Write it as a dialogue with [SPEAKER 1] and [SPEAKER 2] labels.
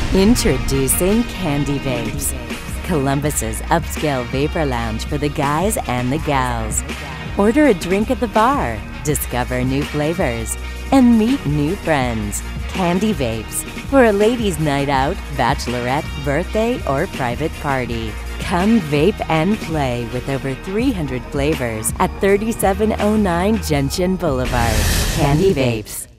[SPEAKER 1] Introducing Candy Vapes, Columbus's upscale vapor lounge for the guys and the gals. Order a drink at the bar, discover new flavors, and meet new friends. Candy Vapes, for a ladies' night out, bachelorette, birthday, or private party. Come vape and play with over 300 flavors at 3709 Gentian Boulevard. Candy Vapes.